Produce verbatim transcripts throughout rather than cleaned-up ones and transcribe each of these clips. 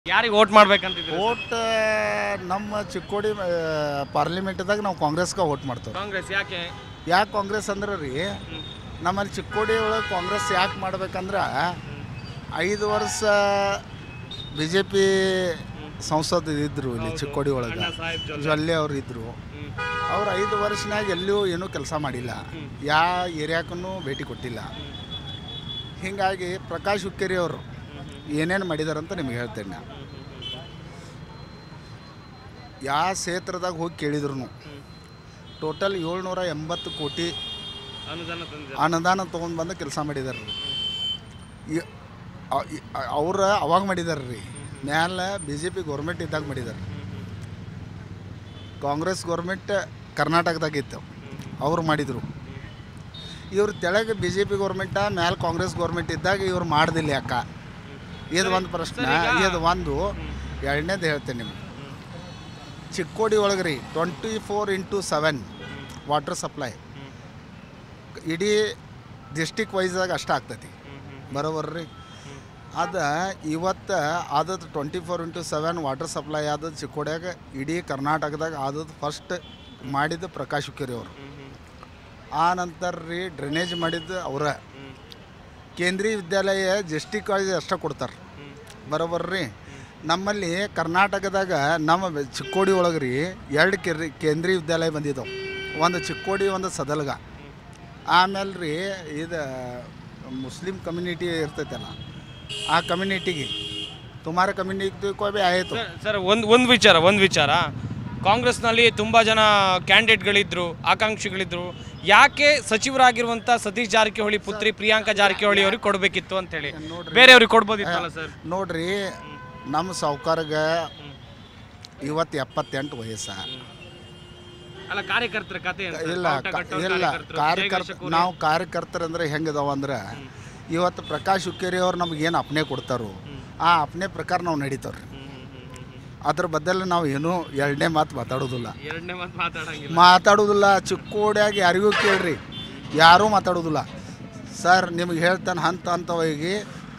ಯಾರಿಗೆ vote ಮಾಡ್ಬೇಕಂತಿದ್ದೀರಿ? Vote ನಮ್ಮ ಚಿಕ್ಕೋಡಿ ಪಾರ್ಲಿಮೆಂಟ್ದಾಗ ನಾವು ಕಾಂಗ್ರೆಸ್ಗೆ ವೋಟ್ ಮಾಡ್ತೇವೆ. ಕಾಂಗ್ರೆಸ್ ಯಾಕೆ? ಯಾಕೆ ಕಾಂಗ್ರೆಸ್ ಅಂದ್ರೆ ರೀ, ನಮ್ಮಲ್ಲಿ ಚಿಕ್ಕೋಡಿ ಒಳಗೆ ಕಾಂಗ್ರೆಸ್ ಯಾಕೆ ಮಾಡ್ಬೇಕಂದ್ರೆ ಐದು ವರ್ಷ ಬಿ ಜೆ ಪಿ ಸಂಸದ ಇದ್ದರು ಇಲ್ಲಿ ಚಿಕ್ಕೋಡಿ ಒಳಗೆ, ಜೊಲ್ಲೆ ಅವ್ರು ಇದ್ದರು. ಅವ್ರು ಐದು ವರ್ಷನಾಗ ಎಲ್ಲೂ ಏನೂ ಕೆಲಸ ಮಾಡಿಲ್ಲ, ಯಾವ ಏರಿಯಾಕ್ಕೂ ಭೇಟಿ ಕೊಟ್ಟಿಲ್ಲ. ಹೀಗಾಗಿ ಪ್ರಕಾಶ್ ಹುಕ್ಕೇರಿ ಅವರು ಏನೇನು ಮಾಡಿದಾರಂತ ನಿಮ್ಗೆ ಹೇಳ್ತೇನೆ. ನಾ ಯಾವ ಕ್ಷೇತ್ರದಾಗ ಹೋಗಿ ಕೇಳಿದ್ರು ಟೋಟಲ್ ಏಳ್ನೂರ ಎಂಬತ್ತು ಕೋಟಿ ಅನುದಾನ ತೊಗೊಂಡು ಬಂದು ಕೆಲಸ ಮಾಡಿದಾರೆ ರೀ. ಅವ್ರು ಅವಾಗ ಮಾಡಿದಾರೆ ರೀ, ಮ್ಯಾಲೆ ಬಿ ಜೆ ಪಿ ಗೌರ್ಮೆಂಟ್ ಇದ್ದಾಗ ಮಾಡಿದ್ದಾರೆ. ಕಾಂಗ್ರೆಸ್ ಗೌರ್ಮೆಂಟ್ ಕರ್ನಾಟಕದಾಗ ಇತ್ತು, ಅವ್ರು ಮಾಡಿದರು. ಇವ್ರು ತೆಳಗೆ ಬಿ ಜೆ ಪಿ ಗೌರ್ಮೆಂಟ, ಮ್ಯಾಲೆ ಕಾಂಗ್ರೆಸ್ ಗೌರ್ಮೆಂಟ್ ಇದ್ದಾಗ ಇವ್ರು ಮಾಡ್ದಿಲ್ಲ ಯಾಕ? ಇದು ಒಂದು ಪ್ರಶ್ನೆ. ಇದು ಒಂದು. ಎರಡನೇದು ಹೇಳ್ತೇನೆ ನಿಮ್ಗೆ, ಚಿಕ್ಕೋಡಿ ಒಳಗೆ ರೀ twenty four into seven water supply ಇಡೀ ಡಿಸ್ಟಿಕ್ ವೈಸಾಗ ಅಷ್ಟು ಆಗ್ತೈತಿ, ಬರೋಬರ್ರಿ. ಅದು ಇವತ್ತು ಆದದ್ದು twenty four into seven water supply ಆದದ್ದು ಚಿಕ್ಕೋಡಿಯಾಗ, ಇಡೀ ಕರ್ನಾಟಕದಾಗ ಆದದ್ದು ಫಸ್ಟ್ ಮಾಡಿದ್ದು ಪ್ರಕಾಶ್ ಹುಕ್ಕೇರಿ ಅವರು. ಆ ನಂತರ ರೀ ಡ್ರೈನೇಜ್ ಮಾಡಿದ್ದು ಅವರ. ಕೇಂದ್ರೀಯ ವಿದ್ಯಾಲಯ ಡಿಸ್ಟಿಕ್ ವೈಸ್ ಅಷ್ಟೇ ಕೊಡ್ತಾರೆ, ಬರೋಬರ್ರಿ. ನಮ್ಮಲ್ಲಿ ಕರ್ನಾಟಕದಾಗ ನಮ್ಮ ಚಿಕ್ಕೋಡಿ ಒಳಗೆ ರೀ ಎರಡು ಕೆರಿ ಕೇಂದ್ರೀಯ ವಿದ್ಯಾಲಯ ಬಂದಿದ್ದವು. ಒಂದು ಚಿಕ್ಕೋಡಿ, ಒಂದು ಸದಲ್ಗ. ಆಮೇಲೆ ರೀ ಇದು ಮುಸ್ಲಿಂ ಕಮ್ಯುನಿಟಿ ಇರ್ತೈತಲ್ಲ, ಆ ಕಮ್ಯುನಿಟಿಗೆ ತುಮಾರ ಕಮ್ಯುನಿಟಿ ಭೀ ಆಯಿತು. ಸರ್ ಒಂದು ಒಂದು ವಿಚಾರ ಒಂದು ವಿಚಾರ ಕಾಂಗ್ರೆಸ್ನಲ್ಲಿ ತುಂಬ ಜನ ಕ್ಯಾಂಡಿಡೇಟ್ಗಳಿದ್ದರು, ಆಕಾಂಕ್ಷಿಗಳಿದ್ದರು. ಯಾಕೆ ಸಚಿವರಾಗಿರುವಂಥ ಸತೀಶ್ ಜಾರಕಿಹೊಳಿ ಪುತ್ರಿ ಪ್ರಿಯಾಂಕಾ ಜಾರಕಿಹೊಳಿ ಅವ್ರಿಗೆ ಕೊಡಬೇಕಿತ್ತು ಅಂತೇಳಿ ಬೇರೆಯವ್ರಿಗೆ ಕೊಡ್ಬೋದಿತ್ತಲ್ಲ ಸರ್? ನೋಡ್ರಿ, ನಮ್ಮ ಸಾವುಕಾರ್ಗೆ ಇವತ್ತು ಎಪ್ಪತ್ತೆಂಟು ವಯಸ್ಸ. ಅಲ್ಲ, ಕಾರ್ಯಕರ್ತರ ಕತೆ ಇಲ್ಲ ಇಲ್ಲ ಕಾರ್ಯಕರ್ತ ನಾವು ಕಾರ್ಯಕರ್ತರಂದ್ರೆ ಹೆಂಗಿದಾವ ಅಂದ್ರೆ, ಇವತ್ತು ಪ್ರಕಾಶ್ ಹುಕ್ಕೇರಿ ಅವ್ರು ನಮಗೇನು ಅಪ್ನೆ ಕೊಡ್ತಾರೋ ಆ ಅಪ್ನೆ ಪ್ರಕಾರ ನಾವು ನಡೀತಾವ್ರಿ. ಅದ್ರ ಬದಲು ನಾವು ಏನೂ ಎರಡನೇ ಮಾತು ಮಾತಾಡೋದಿಲ್ಲ ಎರಡನೇ ಮಾತು ಮಾತಾಡಂಗಿಲ್ಲ ಮಾತಾಡೋದಿಲ್ಲ ಚಿಕ್ಕೋಡಿಯಾಗಿ ಯಾರಿಗೂ ಕೇಳ್ರಿ, ಯಾರೂ ಮಾತಾಡೋದಿಲ್ಲ ಸರ್. ನಿಮಗೆ ಹೇಳ್ತಾನೆ, ಹಂತ ಹಂತವಾಗಿ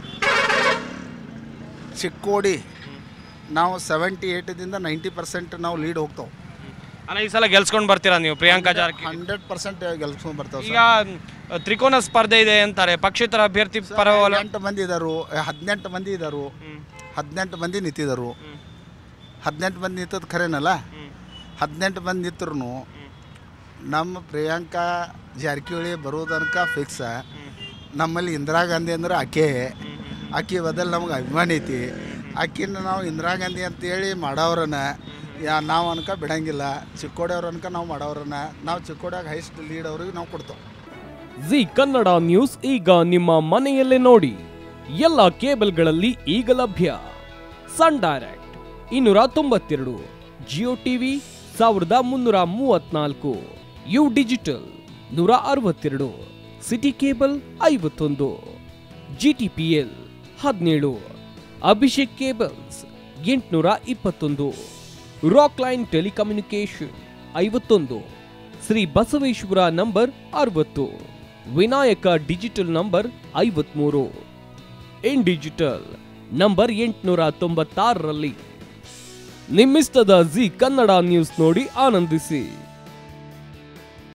ಚಿಕ್ಕೋಡಿ ನಾವು ಸೆವೆಂಟಿ ಏಯ್ಟದಿಂದ ನೈಂಟಿ ಪರ್ಸೆಂಟ್ ನಾವು ಲೀಡ್ ಹೋಗ್ತಾವೆ. ಅಲ್ಲ, ಈ ಸಲ ಗೆಲ್ಸ್ಕೊಂಡು ಬರ್ತೀರಾ ನೀವು ಪ್ರಿಯಾಂಕಾ ಜಾರಕಿಹೊಳಿ? ಹಂಡ್ರೆಡ್ ಪರ್ಸೆಂಟ್ ಗೆಲ್ಸ್ಕೊಂಡು ಬರ್ತಾವೆ. ಈಗ ತ್ರಿಕೋನ ಸ್ಪರ್ಧೆ ಇದೆ ಅಂತಾರೆ, ಪಕ್ಷೇತರ ಅಭ್ಯರ್ಥಿ ಪರ ಎಂಟು ಮಂದಿ ಇದ್ದಾರು, ಹದಿನೆಂಟು ಮಂದಿ ಇದ್ದಾರು, ಹದಿನೆಂಟು ಮಂದಿ ನಿಂತಿದ್ದಾರು. ಹದಿನೆಂಟು ಮಂದಿ ನಿಂತದ್ದು ಖರೇನಲ್ಲ, ಹದಿನೆಂಟು ಮಂದಿ ನಿಂತರು ನಮ್ಮ ಪ್ರಿಯಾಂಕಾ ಜಾರಕಿಹೊಳಿ ಬರೋದನಕ ಫಿಕ್ಸ. ನಮ್ಮಲ್ಲಿ ಇಂದಿರಾ ಗಾಂಧಿ ಅಂದ್ರೆ ಆಕೆ, ಆಕೆ ಬದಲು ನಮಗೆ ಅಭಿಮಾನಿ ಐತಿ. ಆಕಿನ ನಾವು ಇಂದಿರಾ ಗಾಂಧಿ ಅಂತೇಳಿ ಮಾಡೋರನ್ನ ಯಾ ನಾವು ಅನ್ಕ ಬಿಡಂಗಿಲ್ಲ. ಚಿಕ್ಕೋಡಿಯವ್ರ ಅನ್ಕ ನಾವು ಮಾಡೋರನ್ನ ನಾವು ಚಿಕ್ಕೋಡಿಯಾಗ ಹೈಸ್ಟ್ ಲೀಡ್ ಅವ್ರಿಗೆ ನಾವು ಕೊಡ್ತೇವೆ. ಜಿ ಕನ್ನಡ ನ್ಯೂಸ್ ಈಗ ನಿಮ್ಮ ಮನೆಯಲ್ಲೇ ನೋಡಿ. ಎಲ್ಲ ಕೇಬಲ್ಗಳಲ್ಲಿ ಈಗ ಲಭ್ಯ. ಸನ್ ಡೈರೆಕ್ಟ್ ಇನ್ನೂರ ತೊಂಬತ್ತೆರಡು, ಜಿಯೋ ಟಿವಿ ಸಾವಿರದ ಮುನ್ನೂರ ಮೂವತ್ನಾಲ್ಕು, ಯು ಡಿಜಿಟಲ್ ನೂರ ಅರವತ್ತೆರಡು, ಸಿಟಿ ಕೇಬಲ್ ಐವತ್ತೊಂದು, ಜಿ ಟಿ ಪಿ ಎಲ್ ಹದಿನೇಳು, ಅಭಿಷೇಕ್ ಕೇಬಲ್ಸ್ ಎಂಟುನೂರ ಇಪ್ಪತ್ತೊಂದು, ರಾಕ್ ಲೈನ್ ಟೆಲಿಕಮ್ಯುನಿಕೇಶನ್ ಐವತ್ತೊಂದು, ಶ್ರೀ ಬಸವೇಶ್ವರ ನಂಬರ್ ಅರವತ್ತು, ವಿನಾಯಕ ಡಿಜಿಟಲ್ ನಂಬರ್ ಐವತ್ಮೂರು, ಇನ್ ಡಿಜಿಟಲ್ ನಂಬರ್ ಎಂಟುನೂರ ತೊಂಬತ್ತಾರರಲ್ಲಿ. ನಿಮ್ಮಿಸ್ತದ ಜಿ ಕನ್ನಡ ನ್ಯೂಸ್ ನೋಡಿ ಆನಂದಿಸಿ.